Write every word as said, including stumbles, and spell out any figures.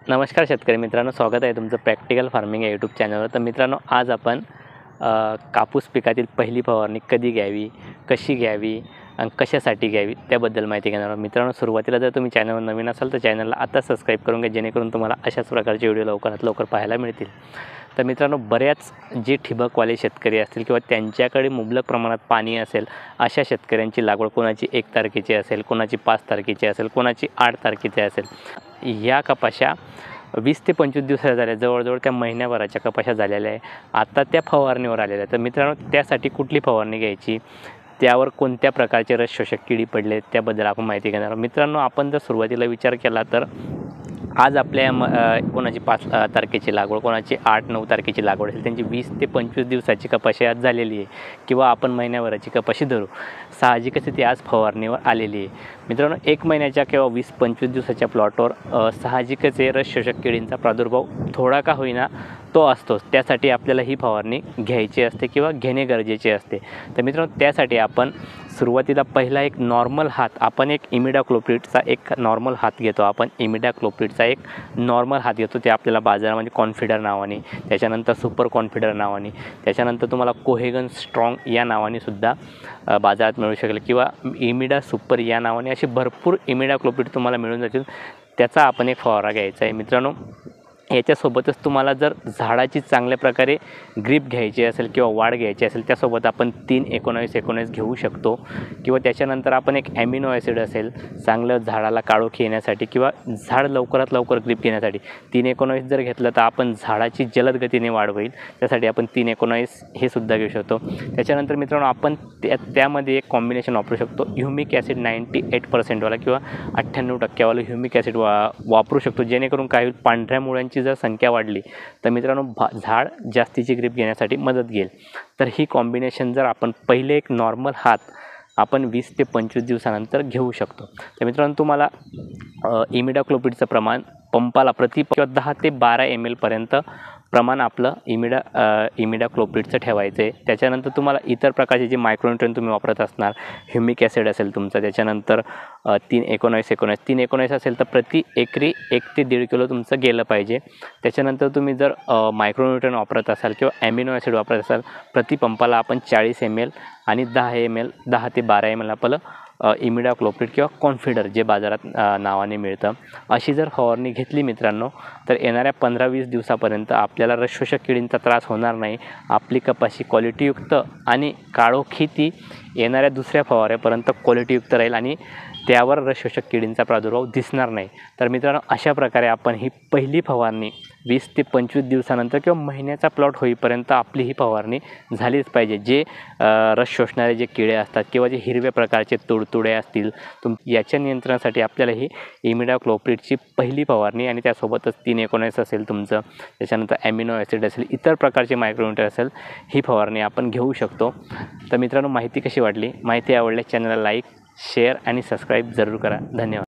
नमस्कार शेतकरी मित्रांनो, स्वागत आहे तुमचं प्रॅक्टिकल फार्मिंग या यूट्यूब चॅनलवर। तर मित्रांनो, आज आपण अ, कापूस पिकातील पहिली फवारणी कधी घ्यावी, कशी घ्यावी आणि कशासाठी घ्यावी त्याबद्दल माहिती घेणार आहोत। मित्रांनो, सुरुवातीला जर तुम्ही चॅनलवर नवीन असाल तर चॅनलला आता सबस्क्राईब करून घ्या, जेणेकरून तुम्हाला अशाच प्रकारचे व्हिडिओ लवकरात लवकर पाहायला मिळतील। तर मित्रांनो, बऱ्याच जे ठिबकवाले शेतकरी असतील किंवा त्यांच्याकडे मुबलक प्रमाणात पाणी असेल, अशा शेतकऱ्यांची लागवड कोणाची एक तारखेची असेल, कोणाची पाच तारखेची असेल, कोणाची आठ तारखेची असेल। या कपाशा वीस ते पंचवीस दिवसाच्या झाल्या, जवळजवळ त्या महिन्याभराच्या कपाशा झालेल्या आहे। आता त्या फवारणीवर आलेल्या आहेत। तर मित्रांनो, त्यासाठी कुठली फवारणी घ्यायची, त्यावर कोणत्या प्रकारचे रस शोषक किडी पडले त्याबद्दल आपण माहिती घेणार आहोत। मित्रांनो, आपण जर सुरुवातीला विचार केला तर आज आपल्या म कोणाची पाच तारखेची लागवड, कोणाची आठ नऊ तारखेची लागवड असेल, त्यांची वीस ते पंचवीस दिवसाची कपाशी आज झालेली आहे किंवा आपण महिन्याभराची कपाशी धरू, साहजिकच ती आज फवारणीवर आलेली आहे। मित्रांनो, एक महिन्याच्या किंवा वीस पंचवीस दिवसाच्या प्लॉटवर साहजिकच आहे रस शोषक किडींचा प्रादुर्भाव थोडा का होईना तो असतोच। त्यासाठी आपल्याला ही फवारणी घ्यायची असते किंवा घेणे गरजेचे असते। तर मित्रांनो, त्यासाठी आपण सुरुवातीला पहिला एक नॉर्मल हात, आपण एक इमिडाक्लोप्रिडचा एक नॉर्मल हात घेतो। आपण इमिडाक्लोप्रिडचा एक नॉर्मल हात घेतो, ते आपल्याला बाजारामध्ये कॉन्फिडर नावाने, त्याच्यानंतर सुपर कॉन्फिडर नावाने, त्याच्यानंतर तुम्हाला कोहेगन स्ट्रॉंग या नावाने सुद्धा बाजारात मिळू शकेल किंवा इमिडा सुपर या नावाने असे भरपूर इमिडाक्लोप्रिड तुम्हाला मिळून जातील। त्याचा आपण एक फवारा घ्यायचा आहे। मित्रांनो, याच्यासोबतच तुम्हाला जर झाडाची चांगल्या प्रकारे ग्रीप घ्यायची असेल किंवा वाढ घ्यायची असेल, त्यासोबत आपण तीन एकोणावीस एकोणावीस घेऊ शकतो किंवा त्याच्यानंतर आपण एक ॲमिनो ॲसिड असेल, चांगलं झाडाला काळोखी येण्यासाठी किंवा झाड लवकरात लवकर ग्रीप घेण्यासाठी तीन एकोणावीस जर घेतलं तर आपण झाडाची जलद गतीने वाढ होईल, त्यासाठी आपण तीन एकोणावीस हे सुद्धा घेऊ शकतो। त्याच्यानंतर मित्रांनो, आपण त्या त्यामध्ये एक कॉम्बिनेशन वापरू शकतो, ह्युमिक ॲसिड नाईंटी एट पर्सेंटवाला किंवा अठ्ठ्याण्णव टक्क्यावाला ह्युमिक ॲसिड वा वापरू शकतो, जेणेकरून काही पांढऱ्या मुळ्यांची जर संख्या वाढली तर मित्रांनो भा झाड जास्तीची ग्रीप घेण्यासाठी मदत घेईल। तर ही कॉम्बिनेशन जर आपण पहिले एक नॉर्मल हात आपण वीस ते पंचवीस दिवसानंतर घेऊ शकतो। तर मित्रांनो, तुम्हाला इमिडाक्लोप्रिडचं प्रमाण पंपाला प्रति किंवा दहा ते बारा एम एलपर्यंत प्रमाण आपलं इमिडा इमिडाक्लोप्रिडचं ठेवायचं आहे। त्याच्यानंतर तुम्हाला इतर प्रकारचे जे मायक्रोन्यूट्रिएंट तुम्ही वापरत असणार, ह्युमिक ॲसिड असेल तुमचं, त्याच्यानंतर तीन एकोणावीस एकोणावीस तीन एकोणावीस असेल तर प्रति एकरी एक ते दीड किलो तुमचं गेलं पाहिजे। त्याच्यानंतर तुम्ही जर मायक्रोन्यूट्रिएंट वापरत असाल किंवा ॲमिनो ॲसिड वापरत असाल, प्रति पंपाला आपण चाळीस एम एल आणि दहा एम एल दहा ते बारा एम एल आपलं इमिडाक्लोप्रिड किंवा कॉन्फिडर जे बाजारात नावाने मिळतं, अशी जर फवारणी घेतली मित्रांनो, तर येणाऱ्या पंधरा वीस दिवसापर्यंत आपल्याला रस शोषक किडींचा त्रास होणार नाही। आपली कपाशी क्वालिटीयुक्त आणि काळोखी ती येणाऱ्या दुसऱ्या फवाऱ्यापर्यंत क्वालिटीयुक्त राहील आणि त्यावर रस शोषक किडींचा प्रादुर्भाव दिसणार नाही। तर मित्रांनो, अशा प्रकारे आपण ही पहिली फवारणी वीस ते पंचवीस दिवसानंतर किंवा महिन्याचा प्लॉट होईपर्यंत आपली ही फवारणी झालीच पाहिजे। जे रस शोषणारे जे किडे असतात किंवा जे हिरव्या प्रकारचे तुडतुडे असतील, तुम याच्या नियंत्रणासाठी आपल्याला ही इमिडाक्लोप्रिडची पहिली फवारणी आणि त्यासोबतच तीन एकोणावीस असेल तुमचं, त्याच्यानंतर ॲमिनो ॲसिड असेल, इतर प्रकारचे मायक्रोन्यूट्रिएंट असेल, ही फवारणी आपण घेऊ शकतो। तर मित्रांनो, माहिती कशी वाटली? माहिती आवडल्यास चॅनलला लाईक, शेअर आणि सबस्क्राईब जरूर करा। धन्यवाद।